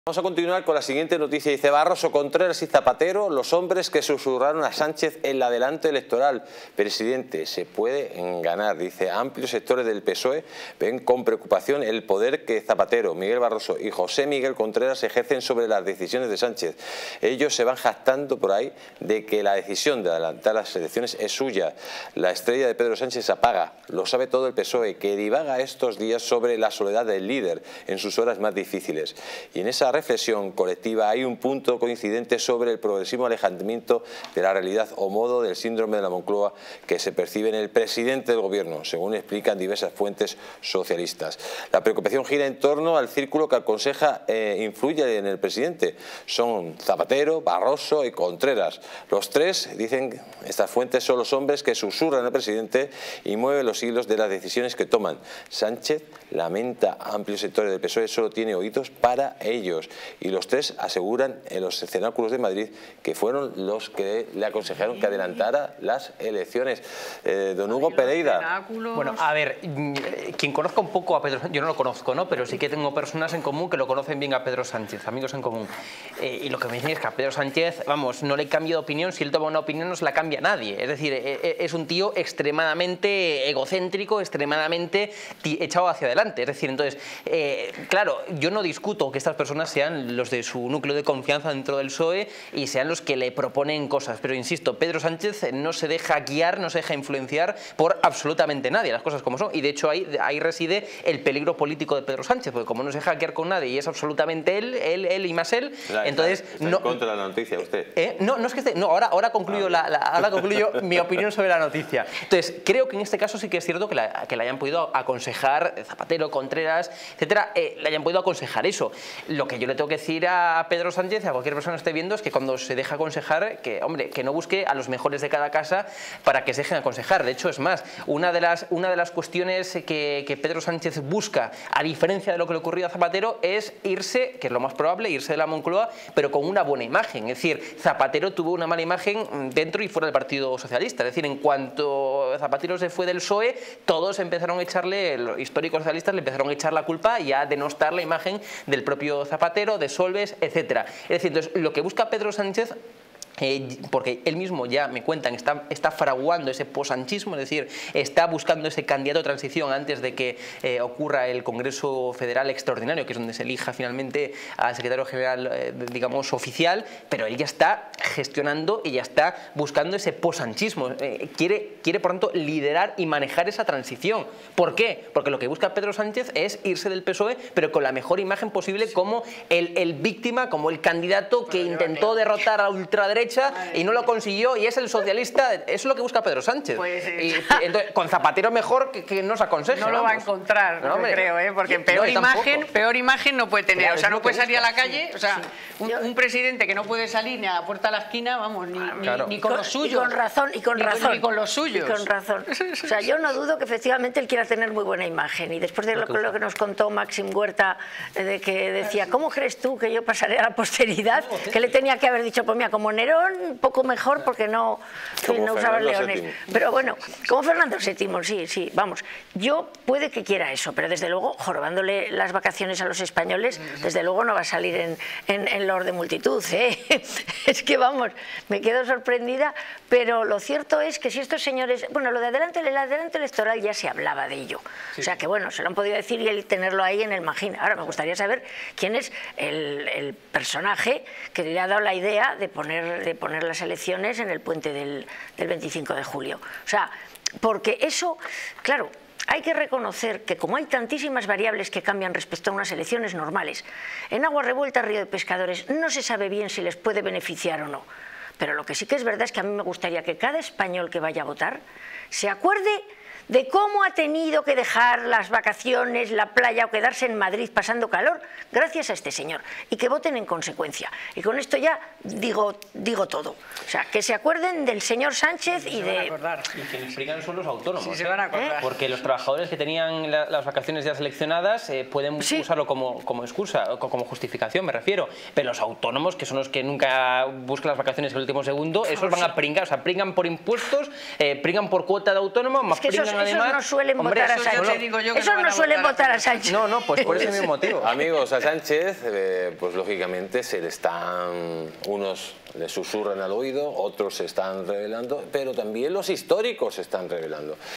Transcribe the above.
Vamos a continuar con la siguiente noticia. Dice: Barroso, Contreras y Zapatero, los hombres que susurraron a Sánchez en el adelanto electoral. Presidente, se puede ganar. Dice: amplios sectores del PSOE ven con preocupación el poder que Zapatero, Miguel Barroso y José Miguel Contreras ejercen sobre las decisiones de Sánchez. Ellos se van jactando por ahí de que la decisión de adelantar las elecciones es suya. La estrella de Pedro Sánchez se apaga. Lo sabe todo el PSOE, que divaga estos días sobre la soledad del líder en sus horas más difíciles. Y en esa reflexión colectiva hay un punto coincidente sobre el progresivo alejamiento de la realidad o modo del síndrome de la Moncloa que se percibe en el presidente del gobierno, según explican diversas fuentes socialistas. La preocupación gira en torno al círculo que aconseja influye en el presidente. Son Zapatero, Barroso y Contreras. Los tres, dicen estas fuentes, son los hombres que susurran al presidente y mueven los hilos de las decisiones que toman. Sánchez lamenta amplios sectores del PSOE, solo tiene oídos para ellos. Y los tres aseguran en los cenáculos de Madrid que fueron los que le aconsejaron que adelantara las elecciones. Don Hugo Pereira. Bueno, a ver, quien conozca un poco a Pedro Sánchez, yo no lo conozco, ¿no? Pero sí que tengo personas en común que lo conocen bien a Pedro Sánchez, amigos en común. Y lo que me dicen es que a Pedro Sánchez, vamos, no le cambia de opinión, si él toma una opinión no se la cambia a nadie. Es decir, es un tío extremadamente egocéntrico, extremadamente echado hacia adelante. Es decir, entonces, claro, yo no discuto que estas personas sean los de su núcleo de confianza dentro del PSOE y sean los que le proponen cosas, pero insisto, Pedro Sánchez no se deja guiar, no se deja influenciar por absolutamente nadie, las cosas como son, y de hecho ahí reside el peligro político de Pedro Sánchez, porque como no se deja guiar con nadie y es absolutamente él y más él, entonces está en contra de la noticia usted. No es que esté, no, ahora concluyo, ahora concluyo mi opinión sobre la noticia. Entonces, creo que en este caso sí que es cierto que le hayan podido aconsejar Zapatero, Contreras, etcétera, le hayan podido aconsejar eso. Lo que yo le tengo que decir a Pedro Sánchez, a cualquier persona que esté viendo, es que cuando se deja aconsejar, que hombre, que no busque a los mejores de cada casa para que se dejen aconsejar. De hecho, es más, una de las cuestiones que Pedro Sánchez busca, a diferencia de lo que le ocurrió a Zapatero, es irse, que es lo más probable, irse de la Moncloa, pero con una buena imagen. Es decir, Zapatero tuvo una mala imagen dentro y fuera del Partido Socialista. Es decir, en cuanto Zapatero se fue del PSOE, todos empezaron a echarle, los históricos socialistas le empezaron a echar la culpa y a denostar la imagen del propio Zapatero, de Solbes, etcétera. Es decir, entonces, lo que busca Pedro Sánchez, porque él mismo ya me cuentan, está fraguando ese posanchismo, es decir, está buscando ese candidato de transición antes de que ocurra el Congreso Federal Extraordinario, que es donde se elija finalmente al secretario general, digamos, oficial, pero él ya está gestionando y ya está buscando ese posanchismo. Quiere, por tanto, liderar y manejar esa transición. ¿Por qué? Porque lo que busca Pedro Sánchez es irse del PSOE, pero con la mejor imagen posible, como el víctima, como el candidato que intentó derrotar a la ultraderecha y no lo consiguió, y es el socialista. Eso es lo que busca Pedro Sánchez. Pues, y entonces, con Zapatero mejor que nos aconseje. No lo va a encontrar, no, creo, porque peor imagen no puede tener. Claro, o sea, no puede salir a la calle. Sí, o sea, un presidente que no puede salir ni a la puerta de la esquina, vamos, ni con los suyos. Y con razón, Ni con los suyos. Y con razón. O sea, yo no dudo que efectivamente él quiera tener muy buena imagen. Y después de lo que nos contó Máxim Huerta, de que decía, ¿cómo crees tú que yo pasaré a la posteridad? Que le tenía que haber dicho, pues mira, como Nerón, un poco mejor porque no usaba leones. Pero bueno, como Fernando VII, sí, vamos. Yo puede que quiera eso, pero desde luego, jorobándole las vacaciones a los españoles, desde luego no va a salir en Lord de multitud, ¿eh? Es que vamos, me quedo sorprendida, pero lo cierto es que si estos señores, bueno, lo de el adelanto electoral ya se hablaba de ello, o sea que bueno, se lo han podido decir y el tenerlo ahí en el magín. Ahora me gustaría saber quién es el personaje que le ha dado la idea de poner las elecciones en el puente del 25 de julio. O sea, porque eso, claro, hay que reconocer que como hay tantísimas variables que cambian respecto a unas elecciones normales, en Agua Revuelta, Río de Pescadores, no se sabe bien si les puede beneficiar o no. Pero lo que sí que es verdad es que a mí me gustaría que cada español que vaya a votar se acuerde de cómo ha tenido que dejar las vacaciones, la playa o quedarse en Madrid pasando calor gracias a este señor, y que voten en consecuencia. Y con esto ya digo todo. O sea, que se acuerden del señor Sánchez y de... Y que les frigan son los autónomos. Sí, se van a acordar. Porque los trabajadores que tenían las vacaciones ya seleccionadas pueden usarlo como excusa, como justificación, me refiero. Pero los autónomos, que son los que nunca buscan las vacaciones en el último segundo, esos van a pringar, o sea, pringan por impuestos, pringan por cuota de autónomo, más pringan lo esos demás... no suelen hombre, votar a eso ya Sánchez. te digo yo que Esos no van no a suelen votar votar a a Sánchez. No, pues por ese mismo motivo. Amigos, a Sánchez, pues lógicamente unos le susurran al oído, otros se están revelando, pero también los históricos se están revelando.